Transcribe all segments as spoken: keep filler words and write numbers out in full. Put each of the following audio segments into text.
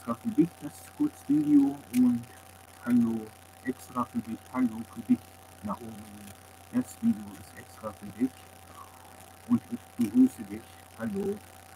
extra für dich das Kurzvideo und hallo extra für dich, hallo für dich, Naomi. Das Video ist extra für dich und ich begrüße dich. Hallo.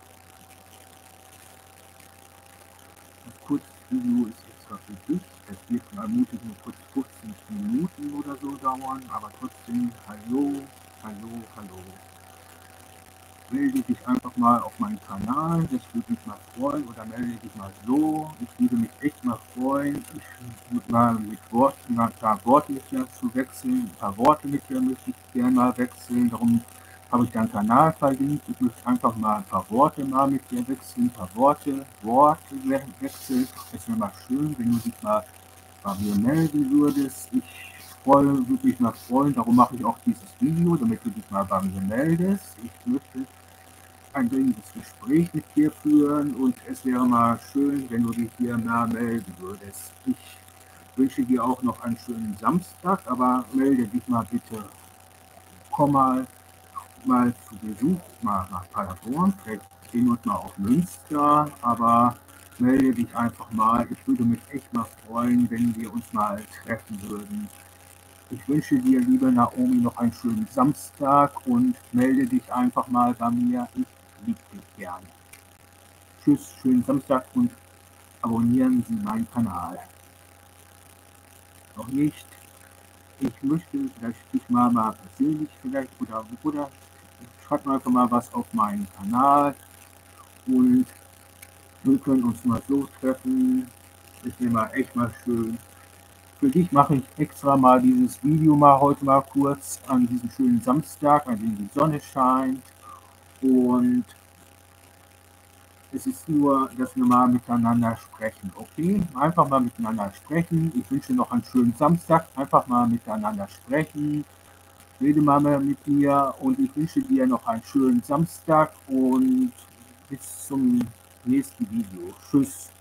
Das Kurzvideo ist extra für dich. Das wird vermutlich nur kurz fünfzehn Minuten oder so dauern, aber trotzdem hallo, hallo, hallo. Melde dich einfach mal auf meinen Kanal, das würde mich mal freuen, oder melde dich mal so, ich würde mich echt mal freuen, ich würde mal mit Worten, mal ein paar Worte mit dir zu wechseln, ein paar Worte mit dir möchte ich gerne mal wechseln, darum habe ich deinen Kanal verlinkt, ich möchte einfach mal ein paar Worte mal mit dir wechseln, ein paar Worte, Worte wechseln, es wäre mal schön, wenn du dich mal bei mir melden würdest, ich freue, würde mich mal freuen, darum mache ich auch dieses Video, damit du dich mal bei mir meldest, ich möchte ein dringendes Gespräch mit dir führen und es wäre mal schön, wenn du dich hier mal melden würdest. Ich wünsche dir auch noch einen schönen Samstag, aber melde dich mal bitte. Komm mal, mal zu Besuch, mal nach Paderborn, vielleicht sehen wir uns mal auf Münster, aber melde dich einfach mal. Ich würde mich echt mal freuen, wenn wir uns mal treffen würden. Ich wünsche dir, liebe Naomi, noch einen schönen Samstag und melde dich einfach mal bei mir. Ich liebe dich gern. Tschüss, schönen Samstag und abonnieren Sie meinen Kanal. Noch nicht? Ich möchte vielleicht dich mal, mal persönlich vielleicht oder, oder schreib mal einfach mal was auf meinen Kanal und wir können uns mal so treffen. Ist mir mal echt mal schön. Für dich mache ich extra mal dieses Video mal heute mal kurz an diesem schönen Samstag, an dem die Sonne scheint. Und es ist nur, dass wir mal miteinander sprechen, okay? Einfach mal miteinander sprechen. Ich wünsche noch einen schönen Samstag. Einfach mal miteinander sprechen. Rede mal mit mir und ich wünsche dir noch einen schönen Samstag und bis zum nächsten Video. Tschüss.